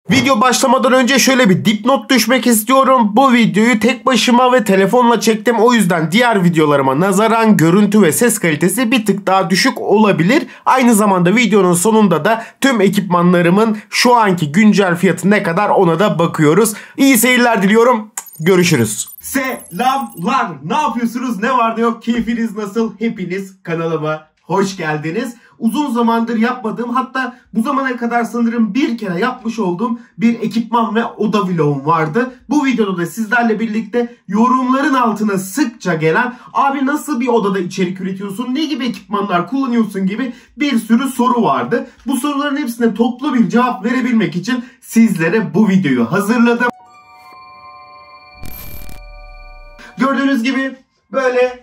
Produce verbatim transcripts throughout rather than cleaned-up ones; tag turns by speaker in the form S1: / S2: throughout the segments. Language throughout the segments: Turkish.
S1: Video başlamadan önce şöyle bir dipnot düşmek istiyorum. Bu videoyu tek başıma ve telefonla çektim. O yüzden diğer videolarıma nazaran görüntü ve ses kalitesi bir tık daha düşük olabilir. Aynı zamanda videonun sonunda da tüm ekipmanlarımın şu anki güncel fiyatı ne kadar ona da bakıyoruz. İyi seyirler diliyorum. Görüşürüz. Selamlar. Ne yapıyorsunuz? Ne var ne yok? Keyfiniz nasıl? Hepiniz kanalıma hoş geldiniz. Uzun zamandır yapmadığım, hatta bu zamana kadar sanırım bir kere yapmış olduğum bir ekipman ve oda vlogum vardı. Bu videoda da sizlerle birlikte yorumların altına sıkça gelen abi nasıl bir odada içerik üretiyorsun, ne gibi ekipmanlar kullanıyorsun gibi bir sürü soru vardı. Bu soruların hepsine toplu bir cevap verebilmek için sizlere bu videoyu hazırladım. Gördüğünüz gibi böyle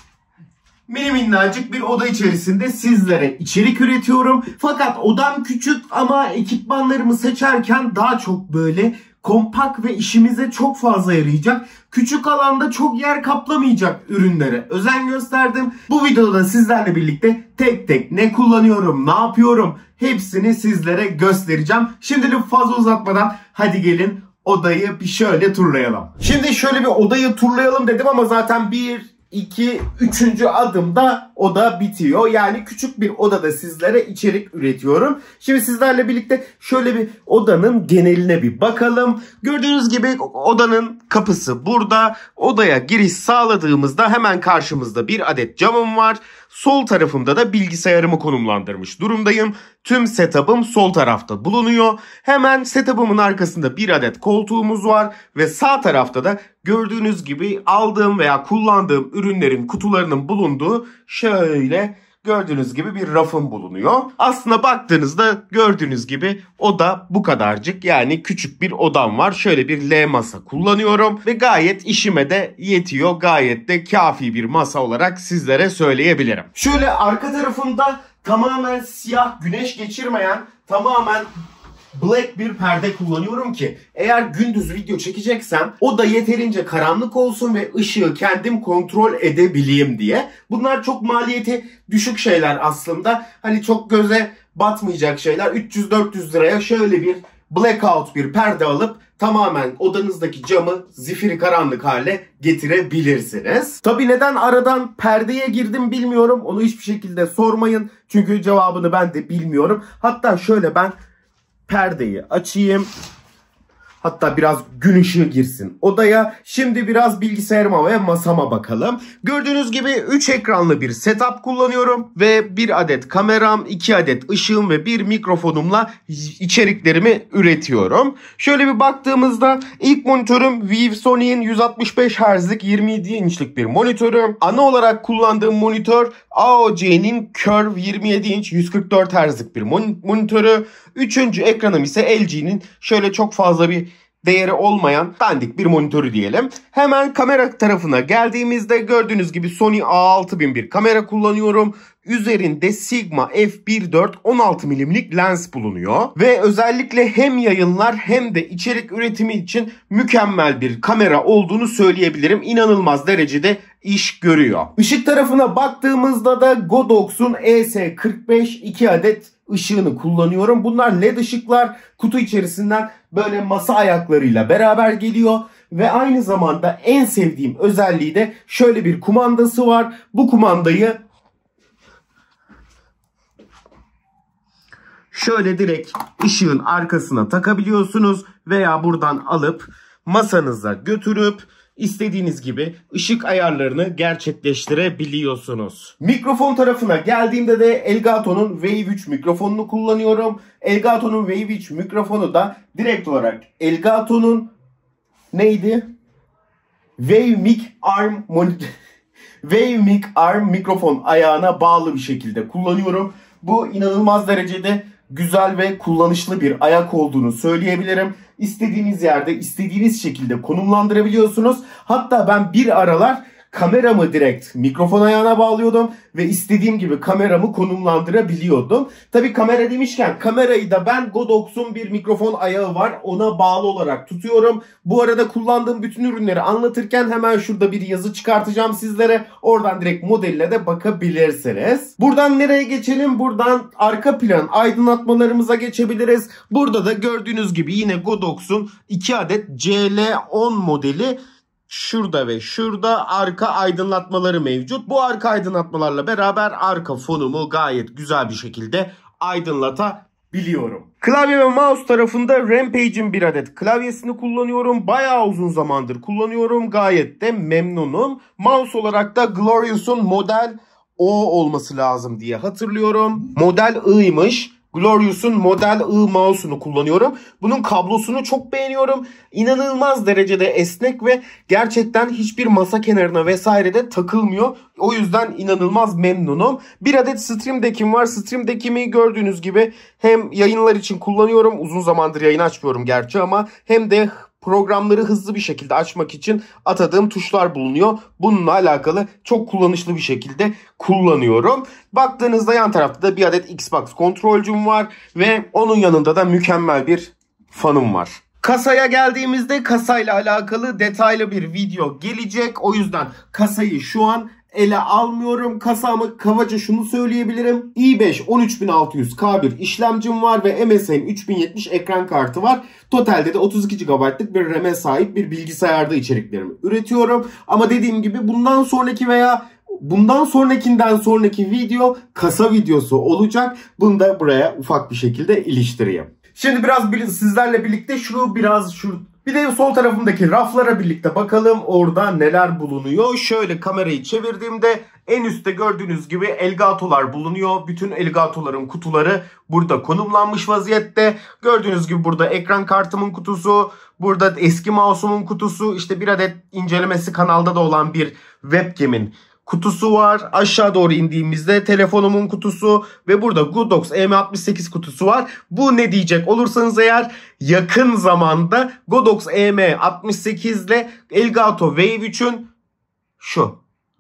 S1: mini minnacık bir oda içerisinde sizlere içerik üretiyorum. Fakat odam küçük ama ekipmanlarımı seçerken daha çok böyle kompakt ve işimize çok fazla yarayacak, küçük alanda çok yer kaplamayacak ürünlere özen gösterdim. Bu videoda da sizlerle birlikte tek tek ne kullanıyorum, ne yapıyorum hepsini sizlere göstereceğim. Şimdilik fazla uzatmadan hadi gelin odayı bir şöyle turlayalım. Şimdi şöyle bir odayı turlayalım dedim ama zaten bir, iki, üçüncü adımda oda bitiyor. Yani küçük bir odada sizlere içerik üretiyorum. Şimdi sizlerle birlikte şöyle bir odanın geneline bir bakalım. Gördüğünüz gibi odanın kapısı burada. Odaya giriş sağladığımızda hemen karşımızda bir adet camım var. Sol tarafımda da bilgisayarımı konumlandırmış durumdayım. Tüm setup'ım sol tarafta bulunuyor. Hemen setup'ımın arkasında bir adet koltuğumuz var ve sağ tarafta da gördüğünüz gibi aldığım veya kullandığım ürünlerin kutularının bulunduğu şöyle gördüğünüz gibi bir rafım bulunuyor. Aslında baktığınızda gördüğünüz gibi oda bu kadarcık, yani küçük bir odam var. Şöyle bir L masa kullanıyorum ve gayet işime de yetiyor. Gayet de kafi bir masa olarak sizlere söyleyebilirim. Şöyle arka tarafımda tamamen siyah, güneş geçirmeyen, tamamen black bir perde kullanıyorum ki eğer gündüz video çekeceksem o da yeterince karanlık olsun ve ışığı kendim kontrol edebileyim diye. Bunlar çok maliyeti düşük şeyler aslında. Hani çok göze batmayacak şeyler. üç yüz dört yüz liraya şöyle bir blackout bir perde alıp tamamen odanızdaki camı zifiri karanlık hale getirebilirsiniz. Tabii neden aradan perdeye girdim bilmiyorum. Onu hiçbir şekilde sormayın. Çünkü cevabını ben de bilmiyorum. Hatta şöyle ben perdeyi açayım. Hatta biraz gün ışığı girsin odaya. Şimdi biraz bilgisayarıma ve masama bakalım. Gördüğünüz gibi üç ekranlı bir setup kullanıyorum. Ve bir adet kameram, iki adet ışığım ve bir mikrofonumla içeriklerimi üretiyorum. Şöyle bir baktığımızda ilk monitörüm ViveSony'in yüz altmış beş hertzlik yirmi yedi inçlik bir monitörüm. Ana olarak kullandığım monitör A O C'nin Curve yirmi yedi inç yüz kırk dört hertzlik bir monitörü. Üçüncü ekranım ise L G'nin şöyle çok fazla bir değeri olmayan dandik bir monitörü diyelim. Hemen kamera tarafına geldiğimizde gördüğünüz gibi Sony A altı bin bir kamera kullanıyorum. Üzerinde Sigma F bir dört on altı milimetrelik lens bulunuyor. Ve özellikle hem yayınlar hem de içerik üretimi için mükemmel bir kamera olduğunu söyleyebilirim. İnanılmaz derecede iş görüyor. Işık tarafına baktığımızda da Godox'un E S kırk beş iki adet ışığını kullanıyorum. Bunlar led ışıklar, kutu içerisinden böyle masa ayaklarıyla beraber geliyor. Ve aynı zamanda en sevdiğim özelliği de şöyle bir kumandası var. Bu kumandayı şöyle direkt ışığın arkasına takabiliyorsunuz veya buradan alıp masanıza götürüp İstediğiniz gibi ışık ayarlarını gerçekleştirebiliyorsunuz. Mikrofon tarafına geldiğimde de Elgato'nun Wave üç mikrofonunu kullanıyorum. Elgato'nun Wave üç mikrofonu da direkt olarak Elgato'nun neydi? Wavemic Arm Wavemic Arm mikrofon ayağına bağlı bir şekilde kullanıyorum. Bu inanılmaz derecede güzel ve kullanışlı bir ayak olduğunu söyleyebilirim. İstediğiniz yerde, istediğiniz şekilde konumlandırabiliyorsunuz. Hatta ben bir aralar kameramı direkt mikrofon ayağına bağlıyordum ve istediğim gibi kameramı konumlandırabiliyordum. Tabii kamera demişken kamerayı da ben Godox'un bir mikrofon ayağı var. Ona bağlı olarak tutuyorum. Bu arada kullandığım bütün ürünleri anlatırken hemen şurada bir yazı çıkartacağım sizlere. Oradan direkt modeline de bakabilirsiniz. Buradan nereye geçelim? Buradan arka plan aydınlatmalarımıza geçebiliriz. Burada da gördüğünüz gibi yine Godox'un iki adet C L on modeli şurada ve şurada arka aydınlatmaları mevcut. Bu arka aydınlatmalarla beraber arka fonumu gayet güzel bir şekilde aydınlatabiliyorum. Klavye ve mouse tarafında Rampage'in bir adet klavyesini kullanıyorum. Bayağı uzun zamandır kullanıyorum. Gayet de memnunum. Mouse olarak da Glorious'un model O olması lazım diye hatırlıyorum. Model I'ymış. Glorious'un Model I mouse'unu kullanıyorum. Bunun kablosunu çok beğeniyorum. İnanılmaz derecede esnek ve gerçekten hiçbir masa kenarına vesairede takılmıyor. O yüzden inanılmaz memnunum. Bir adet Stream Deck'im var. Stream Deck'imi gördüğünüz gibi hem yayınlar için kullanıyorum. Uzun zamandır yayın açmıyorum gerçi ama hem de programları hızlı bir şekilde açmak için atadığım tuşlar bulunuyor. Bununla alakalı çok kullanışlı bir şekilde kullanıyorum. Baktığınızda yan tarafta da bir adet Xbox kontrolcüm var ve onun yanında da mükemmel bir fanım var. Kasaya geldiğimizde kasayla alakalı detaylı bir video gelecek. O yüzden kasayı şu an ele almıyorum. Kasamı kabaca şunu söyleyebilirim. i beş on üç bin altı yüz K bir işlemcim var ve M S I üç bin yetmiş ekran kartı var. Totalde de otuz iki gigabaytlık bir RAM'e sahip bir bilgisayarda içeriklerimi üretiyorum. Ama dediğim gibi bundan sonraki veya bundan sonrakinden sonraki video kasa videosu olacak. Bunu da buraya ufak bir şekilde iliştireyim. Şimdi biraz sizlerle birlikte şunu biraz şu bir de sol tarafımdaki raflara birlikte bakalım orada neler bulunuyor. Şöyle kamerayı çevirdiğimde en üstte gördüğünüz gibi Elgato'lar bulunuyor. Bütün Elgato'ların kutuları burada konumlanmış vaziyette. Gördüğünüz gibi burada ekran kartımın kutusu, burada eski mouse'umun kutusu, işte bir adet incelemesi kanalda da olan bir webcam'in kutusu var. Aşağı doğru indiğimizde telefonumun kutusu ve burada Godox E M altmış sekiz kutusu var. Bu ne diyecek olursanız eğer yakın zamanda Godox E M altmış sekiz ile Elgato Wave üçün şu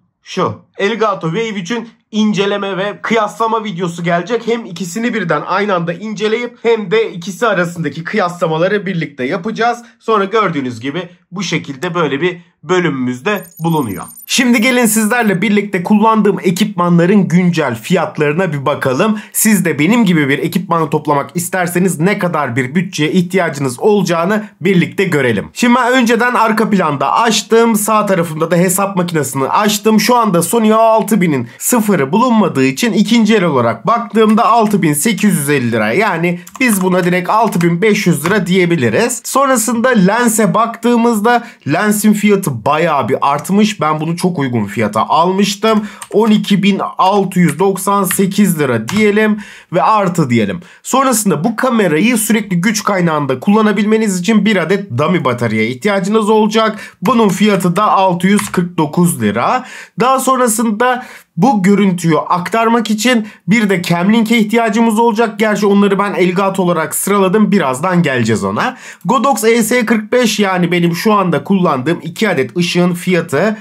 S1: şu Elgato Wave üçün inceleme ve kıyaslama videosu gelecek. Hem ikisini birden aynı anda inceleyip hem de ikisi arasındaki kıyaslamaları birlikte yapacağız. Sonra gördüğünüz gibi bu şekilde böyle bir bölümümüzde bulunuyor. Şimdi gelin sizlerle birlikte kullandığım ekipmanların güncel fiyatlarına bir bakalım. Siz de benim gibi bir ekipmanı toplamak isterseniz ne kadar bir bütçeye ihtiyacınız olacağını birlikte görelim. Şimdi ben önceden arka planda açtım. Sağ tarafımda da hesap makinesini açtım. Şu anda Sony A altı binin sıfırı bulunmadığı için ikinci el olarak baktığımda altı bin sekiz yüz elli lira. Yani biz buna direkt altı bin beş yüz lira diyebiliriz. Sonrasında lense baktığımızda lensin fiyatı bayağı bir artmış. Ben bunu çok uygun fiyata almıştım. on iki bin altı yüz doksan sekiz lira diyelim ve artı diyelim. Sonrasında bu kamerayı sürekli güç kaynağında kullanabilmeniz için bir adet dummy bataryaya ihtiyacınız olacak. Bunun fiyatı da altı yüz kırk dokuz lira. Daha sonrasında bu görüntüyü aktarmak için bir de Camlink'e ihtiyacımız olacak. Gerçi onları ben Elgato olarak sıraladım. Birazdan geleceğiz ona. Godox E S kırk beş yani benim şu anda kullandığım iki adet ışığın fiyatı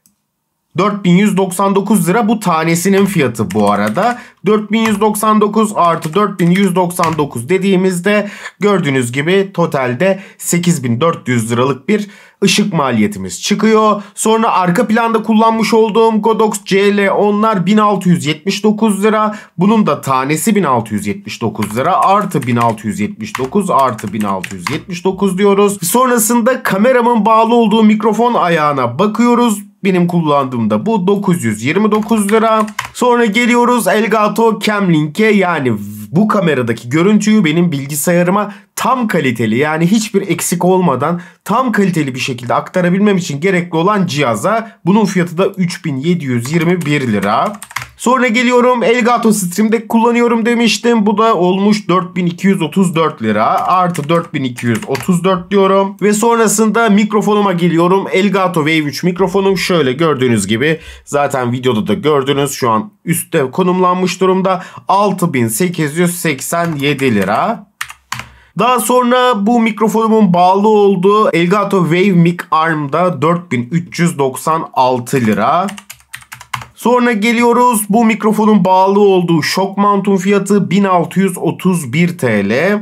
S1: dört bin yüz doksan dokuz lira. Bu tanesinin fiyatı bu arada. dört bin yüz doksan dokuz artı dört bin yüz doksan dokuz dediğimizde gördüğünüz gibi totalde sekiz bin dört yüz liralık bir ışık maliyetimiz çıkıyor. Sonra arka planda kullanmış olduğum Godox C L onlar bin altı yüz yetmiş dokuz lira. Bunun da tanesi bin altı yüz yetmiş dokuz lira. Artı bin altı yüz yetmiş dokuz artı bin altı yüz yetmiş dokuz diyoruz. Sonrasında kameramın bağlı olduğu mikrofon ayağına bakıyoruz. Benim kullandığımda bu dokuz yüz yirmi dokuz lira. Sonra geliyoruz Elgato Camlink'e, yani bu kameradaki görüntüyü benim bilgisayarıma tam kaliteli, yani hiçbir eksik olmadan tam kaliteli bir şekilde aktarabilmem için gerekli olan cihaza. Bunun fiyatı da üç bin yedi yüz yirmi bir lira. Sonra geliyorum Elgato Stream Deck kullanıyorum demiştim. Bu da olmuş dört bin iki yüz otuz dört lira. Artı dört bin iki yüz otuz dört diyorum. Ve sonrasında mikrofonuma geliyorum. Elgato Wave üç mikrofonum şöyle gördüğünüz gibi. Zaten videoda da gördünüz. Şu an üstte konumlanmış durumda. altı bin sekiz yüz seksen yedi lira. Daha sonra bu mikrofonumun bağlı olduğu Elgato Wave Mic Arm'da dört bin üç yüz doksan altı lira. Sonra geliyoruz bu mikrofonun bağlı olduğu Shock Mount'un fiyatı bin altı yüz otuz bir TL.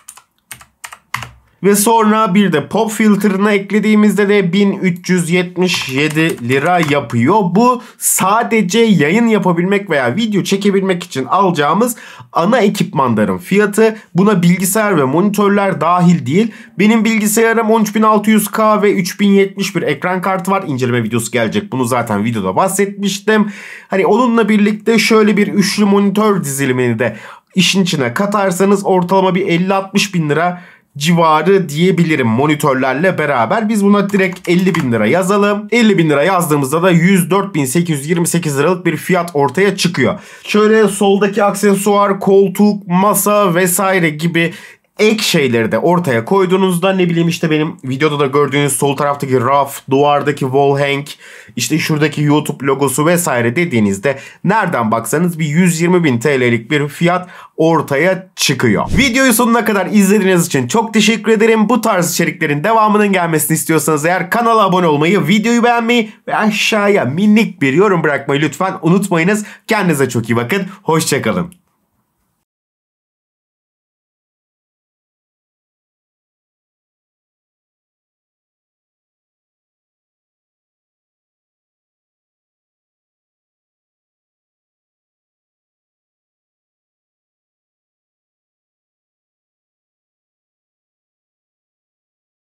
S1: Ve sonra bir de pop filter'ını eklediğimizde de bin üç yüz yetmiş yedi lira yapıyor. Bu sadece yayın yapabilmek veya video çekebilmek için alacağımız ana ekipmanların fiyatı. Buna bilgisayar ve monitörler dahil değil. Benim bilgisayarım on üç bin altı yüz K ve üç bin yetmiş bir ekran kartı var. İnceleme videosu gelecek. Bunu zaten videoda bahsetmiştim. Hani onunla birlikte şöyle bir üçlü monitör dizilimini de işin içine katarsanız ortalama bir elli altmış bin lira civarı diyebilirim monitörlerle beraber. Biz buna direkt elli bin lira yazalım. elli bin lira yazdığımızda da yüz dört bin sekiz yüz yirmi sekiz liralık bir fiyat ortaya çıkıyor. Şöyle soldaki aksesuar, koltuk, masa vesaire gibi ek şeyleri de ortaya koyduğunuzda ne bileyim işte benim videoda da gördüğünüz sol taraftaki raf, duvardaki wall hang, işte şuradaki YouTube logosu vesaire dediğinizde nereden baksanız bir yüz yirmi bin T L'lik bir fiyat ortaya çıkıyor. Videoyu sonuna kadar izlediğiniz için çok teşekkür ederim. Bu tarz içeriklerin devamının gelmesini istiyorsanız eğer kanala abone olmayı, videoyu beğenmeyi ve aşağıya minik bir yorum bırakmayı lütfen unutmayınız. Kendinize çok iyi bakın. Hoşça kalın.